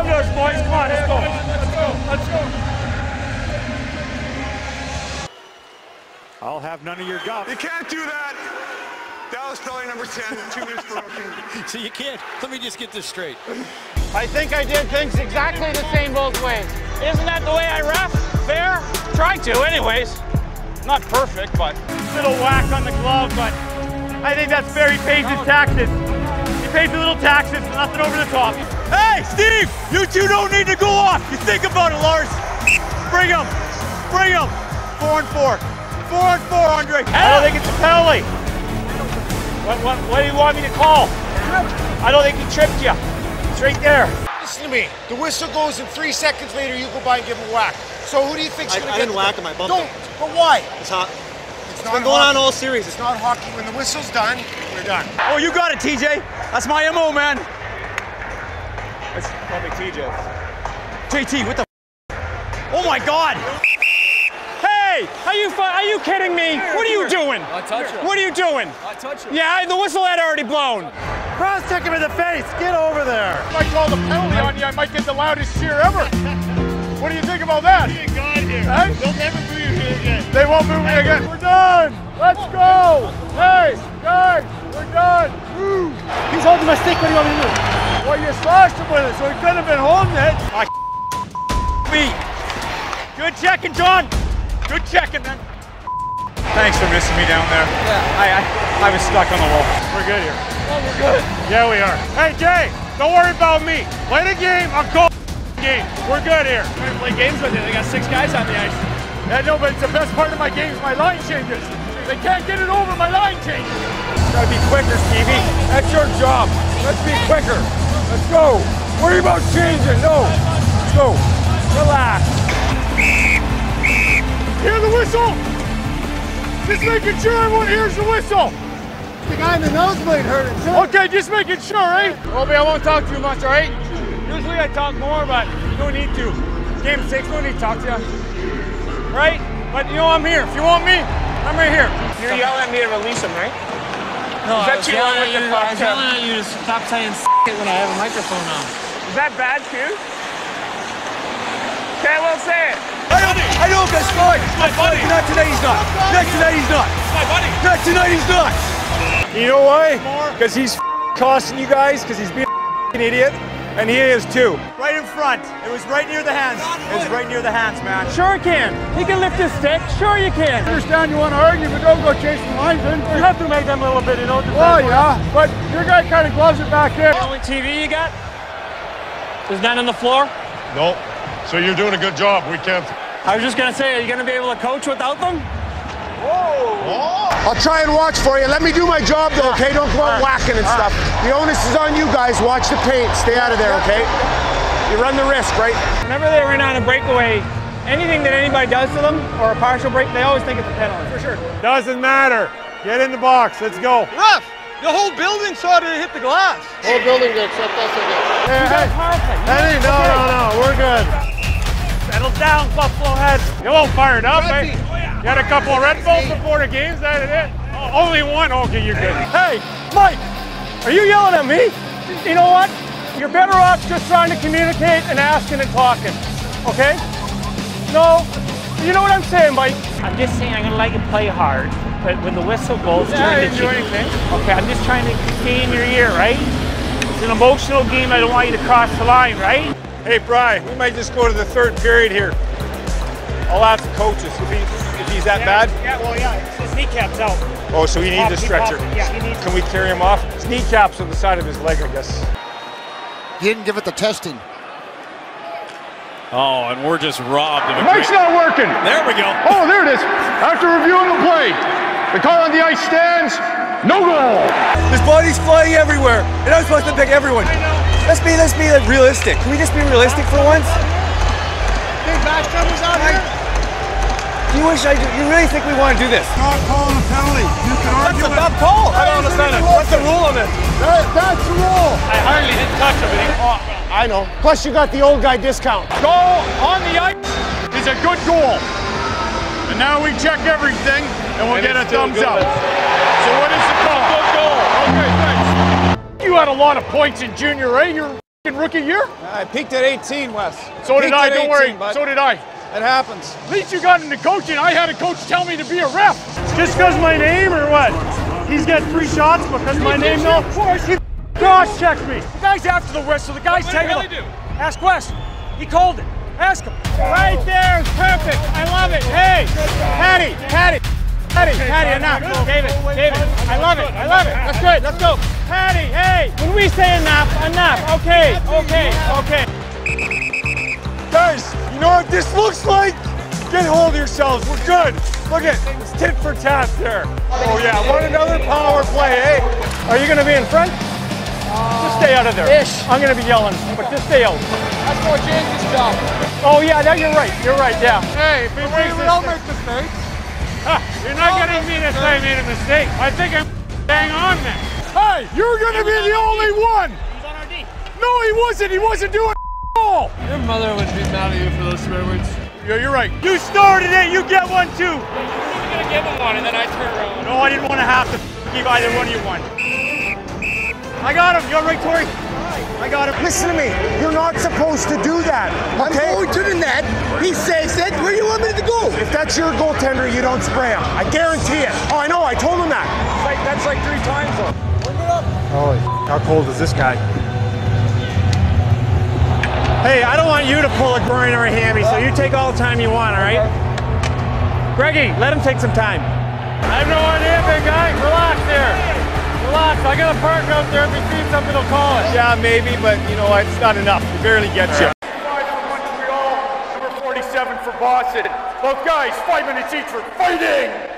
travelers, boys. Come on, let's go. Let's go. I'll have none of your guff. You can't do that. Dallas Pelly number 10, 2 minutes for rookie. So you can't. Let me just get this straight. I think I did things exactly the same both ways. Isn't that the way I ref? Fair? Try to, anyways. Not perfect, but Little whack on the glove, but I think that's fair. He pays his taxes. He pays the little taxes, nothing over the top. Hey, Steve, you two don't need to go off. You think about it, Lars. Bring him. Bring him. 4 and 4. 4 and 4, Andre. I don't think it's a penalty. What do you want me to call? I don't think he tripped you. It's right there. Listen to me. The whistle goes and 3 seconds later you go by and give him a whack. So who do you think's going to get? I didn't whack him. I bumped him. But why? It's hot. It's been going on all series. It's not hockey. When the whistle's done, we're done. Oh, you got it, TJ. That's my MO, man. Let's call me TJ. JT, what the? Oh my God! Hey, are you kidding me? What are you doing? I touch him. What are you doing? I touch him. Yeah, the whistle had already blown. Cross check him in the face. Get over there. If I call the penalty on you, I might get the loudest cheer ever. What do you think about that? Be a god here. Hey? They'll never boo you here again. They won't boo me again. We're done. Let's go. Hey, guys, we're done. Woo. he's holding my stick. What do you want me to do? Well, you slashed him with it, so he couldn't have been holding it. Me. Good checking, John. Good checking, man. Thanks for missing me down there. Yeah. I was stuck on the wall. We're good here. Oh, we're good. Yeah, we are. Hey, Jay, don't worry about me. Play the game. I'll call the game. We're good here. We're going to play games with you. They got 6 guys on the ice. Yeah, no, but it's the best part of my game is my line changes. They can't get it over my line changes. Gotta be quicker, Stevie. That's your job. Let's be quicker. Let's go. Worry about changing. No. Let's go. Relax. Hear the whistle? Just making sure everyone hears the whistle. The guy in the nosebleed heard it too. Okay, just making sure, right? Obi, I won't talk too much, all right? Usually I talk more, but you don't need to. Game 6, no need to talk to you. Right? But you know I'm here. If you want me, I'm right here. You're yelling at me to release him, right? No, I was yelling at you to stop saying it when I have a microphone on. Is that bad too? Okay, we'll say it. I know, that's fine. My buddy. Not today, he's not. Not today, he's not. My buddy. Not tonight, he's not. You know why? Because he's costing you guys, because he's being an idiot, and he is too. Right in front. It was right near the hands. It was right near the hands, man. Sure he can. He can lift his stick. Sure you can. I understand you want to argue, but don't go chasing linesmen. You have to make them a little bit, you know. Oh, yeah. But your guy kind of gloves it back in. The only TV you got? There's none on the floor? No. So you're doing a good job. We can't. I was just going to say, are you going to be able to coach without them? I'll try and watch for you. Let me do my job though, okay? Don't go out whacking and stuff. The onus is on you guys. Watch the paint. Stay out of there, okay? You run the risk, right? Whenever they went on a breakaway, anything that anybody does to them, or a partial break, they always think it's a penalty. For sure. Doesn't matter. Get in the box. Let's go. Ref, the whole building saw it hit the glass. Whole building did, except us again. Hey, no. We're good. Settle down, Buffalo Heads. You won't fire it up, eh? You had a couple of Red Bulls before the games, that is it? Oh, only one? Okay, you're good. Hey, Mike, are you yelling at me? You know what? You're better off just trying to communicate and asking and talking, okay? No, you know what I'm saying, Mike? I'm just saying I'm going to let you play hard, but when the whistle goes during the chicken, okay, I'm just trying to stay in your ear, right? It's an emotional game. I don't want you to cross the line, right? Hey, Bri, we might just go to the 3rd period here. I'll ask the coaches if he's that bad. Yeah, well, yeah, his kneecap's out. Oh, so he needs a stretcher. Yeah, he needs. Can we carry him off? His kneecap's on the side of his leg, I guess. He didn't give it the testing. Oh, and we're just robbed of The mic's not working. There we go. Oh, there it is. After reviewing the play, the call on the ice stands. No goal. His body's flying everywhere, and I'm supposed to pick everyone. Let's be like, realistic. Can we just be realistic for once? Big backstabbers out here. You really think we want to do this? Not calling a penalty. You can That's argue a tough call. I don't understand it. What's the rule on this? That's the rule. I hardly didn't touch him. I know. Plus you got the old guy discount. Goal on the ice is a good goal. And now we check everything, and we'll get a thumbs up. So what is the call? Good goal. Okay, thanks. You had a lot of points in junior A. You're rookie year? I peaked at 18, Wes. So did I, don't worry. Bud. So did I. It happens. At least you got into coaching. I had a coach tell me to be a ref. Just because my name or what? He's got 3 shots because my name, no? Of course, he cross-checked me. The guy's after the whistle. The guy's taking it. Ask Wes. He called it. Ask him. Right there is perfect. I love it. Hey, Patty, enough. David, I love it. That's good. Let's go. Patty, hey. When we say enough. Okay. Guys, you know what this looks like? Get hold of yourselves. We're good. Look at it's tit for tat there. Oh yeah, want another power play, eh? Are you going to be in front? Just stay out of there. I'm going to be yelling, but just stay out. That's more James's job. Oh yeah, no, you're right, yeah. Hey, We all make mistakes. You're not getting me to say I made a mistake. I think I'm bang on that. Hey, you're going to be the only one. He's on our D. No, he wasn't doing all. Your mother would be mad at you for those swear words. Yeah, you're right. You started it, you get one too. I was going to give him one, and then I turned around. No, I didn't want to have to give either one of you one. I got him. You all right, Tori? I got him. Listen to me. You're not supposed to do that. Okay? I'm going to the net. He says it. Where do you want me to go? If that's your goaltender, you don't spray him. I guarantee it. Oh, I know. I told him that. That's like 3 times though. Holy, how cold is this guy? Hey, I don't want you to pull a groin or a hammy, so you take all the time you want, all right? Greggy, let him take some time. I have no idea, big guy. Relax there. Relax. I got a park out there. If we see something, they'll call it. Yeah, maybe, but you know what? It's not enough. It barely gets you. 5 for Montreal, number 47 for Boston. Both guys, 5 minutes each for fighting.